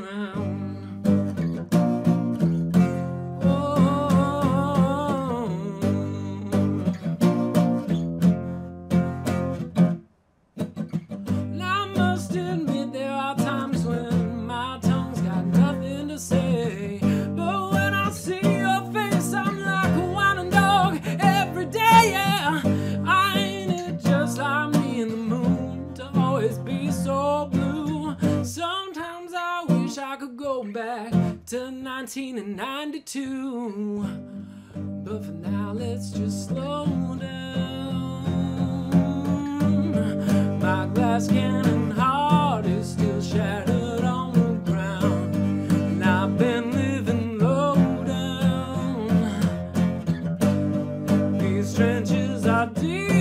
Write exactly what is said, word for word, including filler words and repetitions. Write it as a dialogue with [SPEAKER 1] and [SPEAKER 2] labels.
[SPEAKER 1] around. Say, but when I see your face, I'm like a whining dog every day. Yeah, I ain't it just like me in the mood to always be so blue. Sometimes I wish I could go back to nineteen ninety-two, but for now let's just slow down. My glass cannon heart is still shattered on the ground. I've been living low down. These trenches are deep.